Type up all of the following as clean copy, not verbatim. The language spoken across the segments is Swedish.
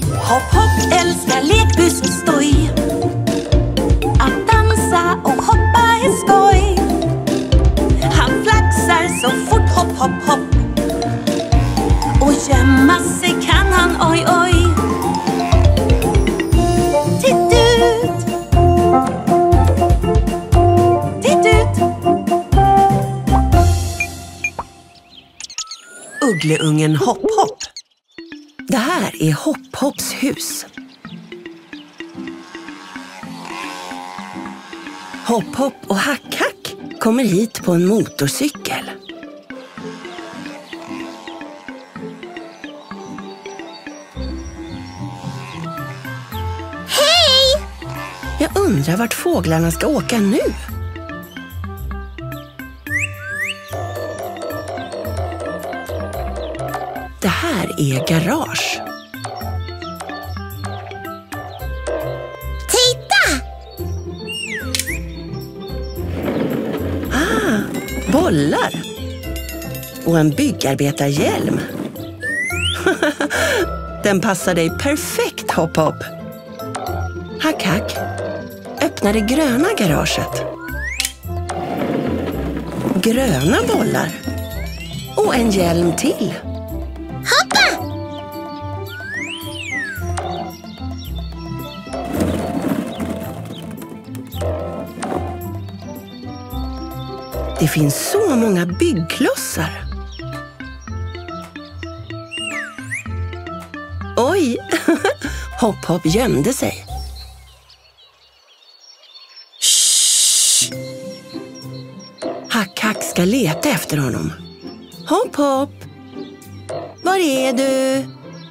Hopp, hopp, älskar lekbuskstoj. Att dansa och hoppa är skoj. Han flaxar så fort, hopp, hopp, hopp. Och gömma sig kan han, oj, oj. Titt ut. Titt ut. Uggleungen Hopp, hopp. Det här är Hopp, hopps hus. Hopp, hopp och Hack, hack kommer hit på en motorcykel. Hej! Jag undrar vart fåglarna ska åka nu. Det här är garage. Titta! Bollar. Och en byggarbetarhjälm. Den passar dig perfekt, Hopp, hopp. Hack, hack. Öppna det gröna garaget. Gröna bollar. Och en hjälm till. Hoppa! Det finns så många byggklossar. Oj! Hopp, hopp gömde sig. Shh! Hack, hack ska leta efter honom. Hopp, hopp! Var är du?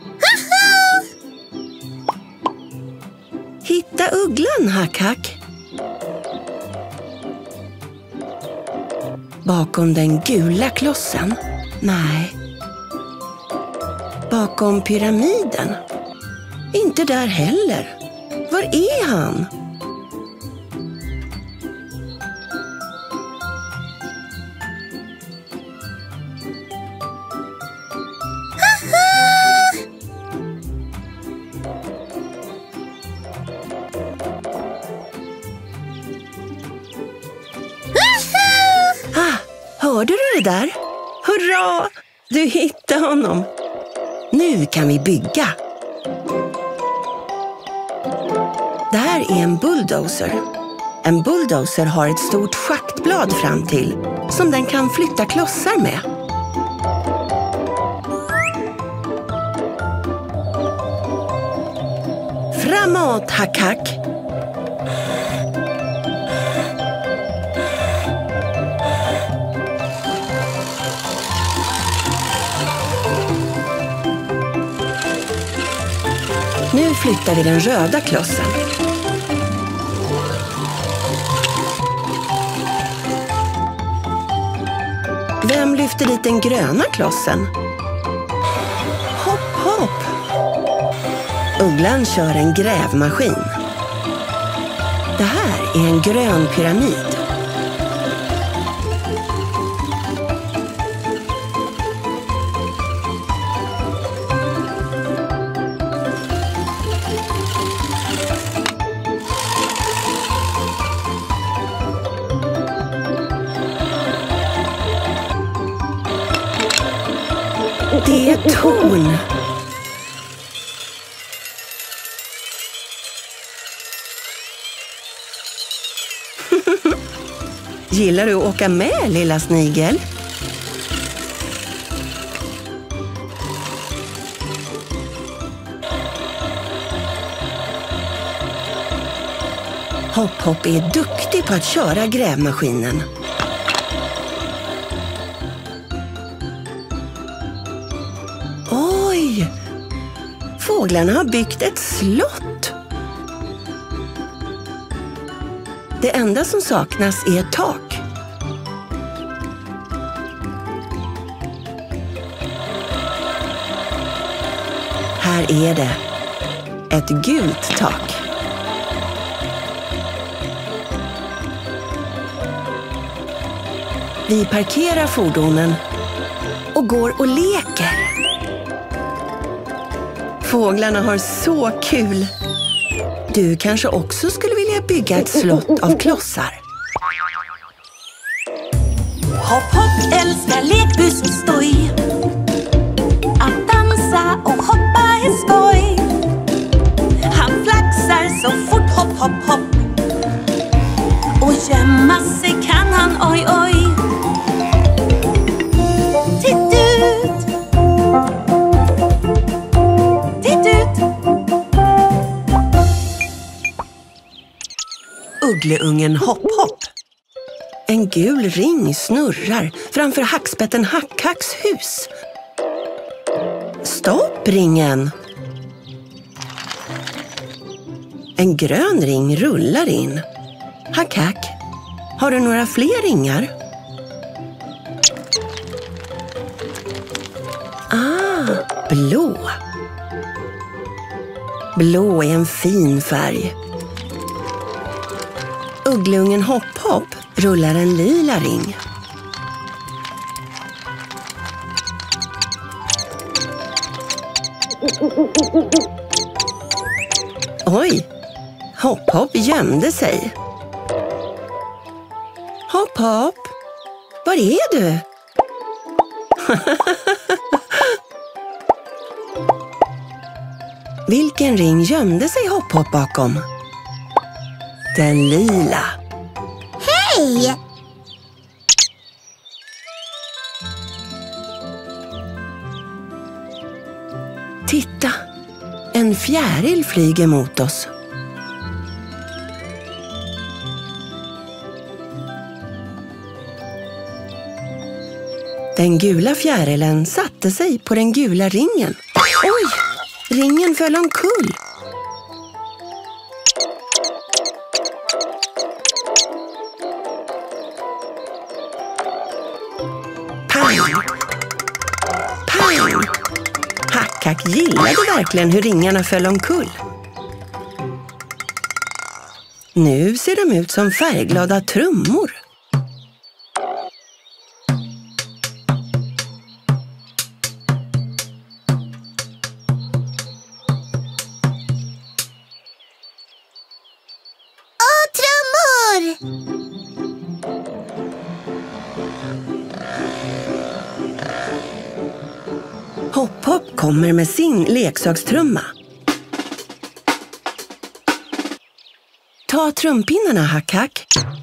Hitta ugglan, Hack, hack. Bakom den gula klossen? Nej. Bakom pyramiden? Inte där heller. Var är han? Hörde du det där? Hurra! Du hittade honom. Nu kan vi bygga. Det här är en bulldozer. En bulldozer har ett stort schaktblad fram till som den kan flytta klossar med. Framåt, Hack, hack! Nu flyttar vi den röda klossen. Vem lyfter dit den gröna klossen? Hopp, hopp! Ugglan kör en grävmaskin. Det här är en grön pyramid. Det är torn. Gillar du att åka med, lilla snigel? Hopp, hopp är duktig på att köra grävmaskinen. Oj! Fåglarna har byggt ett slott. Det enda som saknas är ett tak. Här är det. Ett gult tak. Vi parkerar fordonen och går och leker. Fåglarna har så kul. Du kanske också skulle vilja bygga ett slott av klossar. Hopp, hopp, älskar lekbusskoj. Att dansa och hoppa är skoj. Han flaxar så fort, hopp, hopp, hopp. Och gömma sig kan han, oj, oj. Titt ut. Titt ut. Uggleungen Hopp Hopp. En gul ring snurrar framför hackspetten Hack-Hacks hus. Stopp ringen! En grön ring rullar in. Hack-Hack, har du några fler ringar? Blå. Blå är en fin färg. Uggleungen Hopp Hopp rullar en lila ring. Oj, Hopp Hopp gömde sig. Hopp Hopp, var är du? Vilken ring gömde sig Hopp Hopp bakom? Den lila. Hej! Titta, en fjäril flyger mot oss. Den gula fjärilen satte sig på den gula ringen. Oj, ringen föll omkull. Pang! Pang! Hack-Hack gillade verkligen hur ringarna föll omkull. Nu ser de ut som färgglada trummor. Trummor! Hopp Hopp kommer med sin leksakstrumma. Ta trumpinnarna, Hack-Hack.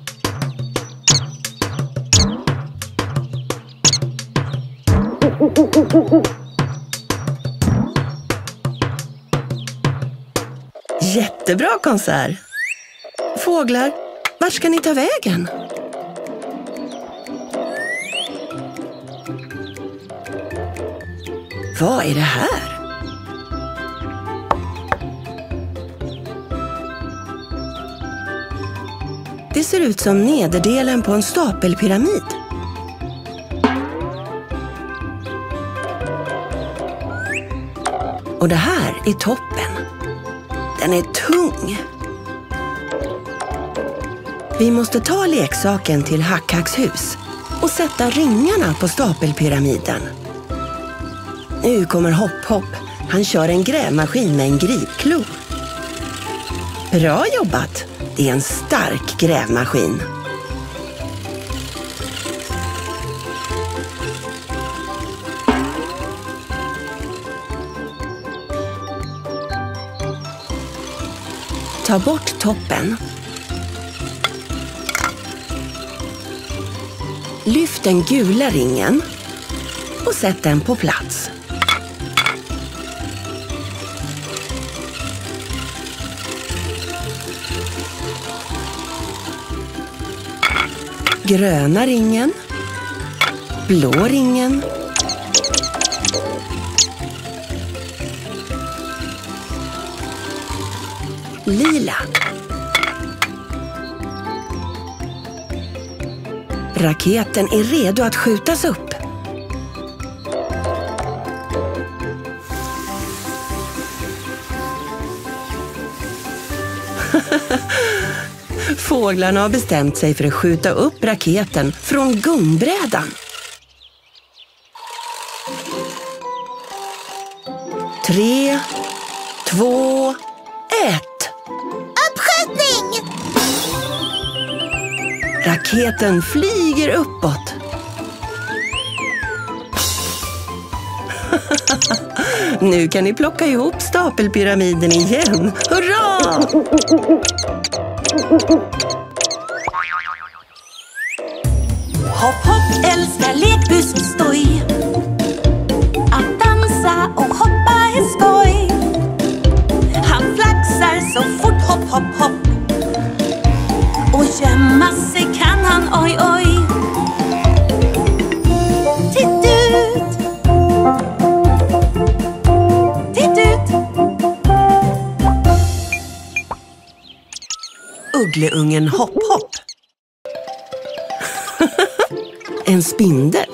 Jättebra konsert. Fåglar, vart ska ni ta vägen? Vad är det här? Det ser ut som nederdelen på en stapelpyramid. Och det här är toppen. Den är tung. Vi måste ta leksaken till Hack-Hacks hus och sätta ringarna på stapelpyramiden. Nu kommer Hopp Hopp. Han kör en grävmaskin med en gripklo. Bra jobbat! Det är en stark grävmaskin. Ta bort toppen. Lyft den gula ringen och sätt den på plats. Gröna ringen, blå ringen, lila. Raketen är redo att skjutas upp. Fåglarna har bestämt sig för att skjuta upp raketen från gungbrädan. 3, 2, 1. Uppskjutning! Raketen flyger uppåt. Nu kan ni plocka ihop stapelpyramiden igen. Hurra! Hopp, hopp, älskar lekbuskstoj. Att dansa och hoppa är skoj. Han flaxar så fort, hopp, hopp, hopp. Och gömma sig kan han, oj, oj. Titt ut! Titt ut! Uggleungen hopp, hopp. En spindel.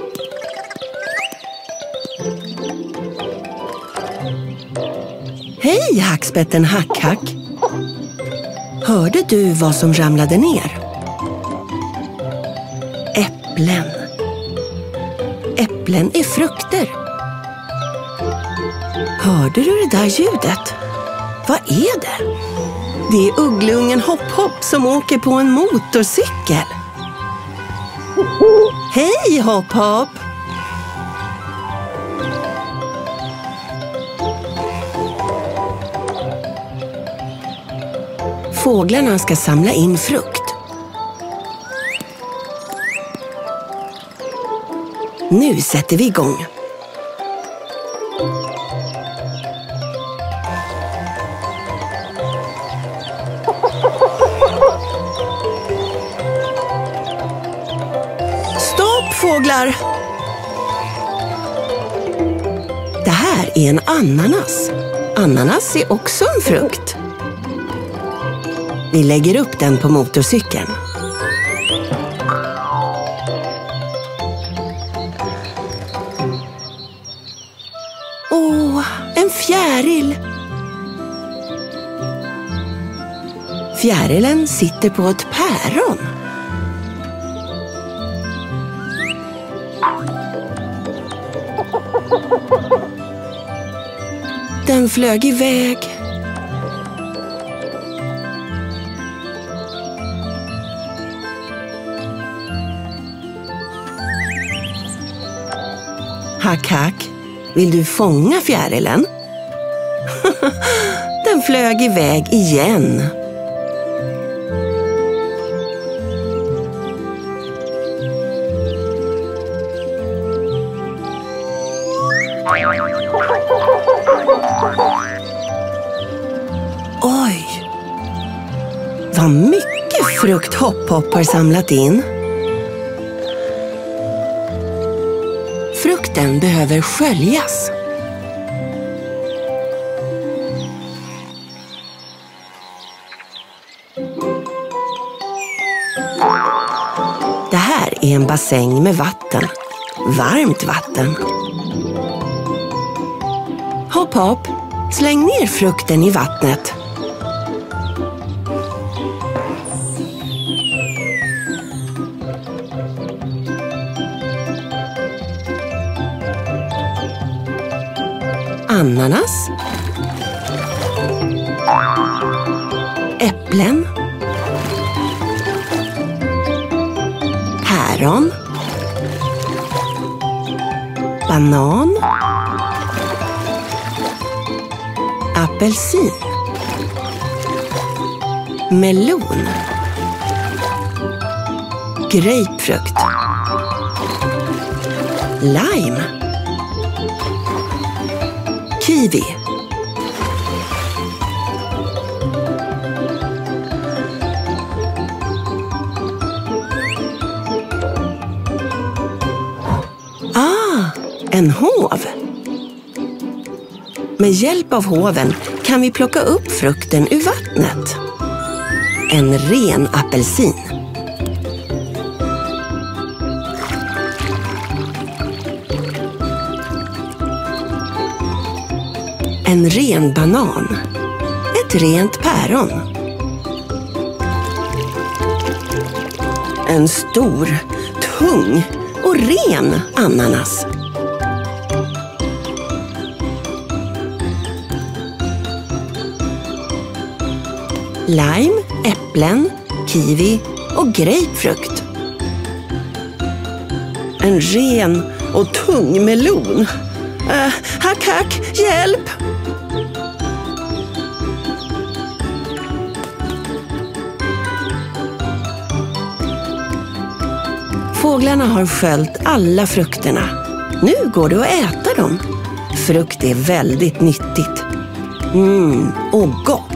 Hej, hackspetten Hack, Hack. Hörde du vad som ramlade ner? Äpplen. Äpplen är frukter. Hörde du det där ljudet? Vad är det? Det är uggleungen Hopp Hopp som åker på en motorcykel. Hej, Hopp Hopp! Fåglarna ska samla in frukt. Nu sätter vi igång. Stopp, fåglar! Det här är en ananas. Ananas är också en frukt. Vi lägger upp den på motorcykeln. Åh, en fjäril! Fjärilen sitter på ett päron. Den flög iväg. Hack, Hack, vill du fånga fjärilen? Den flög iväg igen. Oj! Vad mycket frukt Hopp Hopp har samlat in. Frukten behöver sköljas. Det här är en bassäng med vatten. Varmt vatten. Hopp Hopp, släng ner frukten i vattnet. Ananas, äpplen, päron, banan, apelsin, melon, grapefrukt, lime, kiwi, en håv. Med hjälp av håven kan vi plocka upp frukten ur vattnet. En ren apelsin. En ren banan. Ett rent päron. En stor, tung och ren ananas. lime, äpplen, kiwi och grapefrukt. En ren och tung melon. Hack, hack, hjälp! Fåglarna har sköljt alla frukterna. Nu går det att äta dem. Frukt är väldigt nyttigt. Och gott!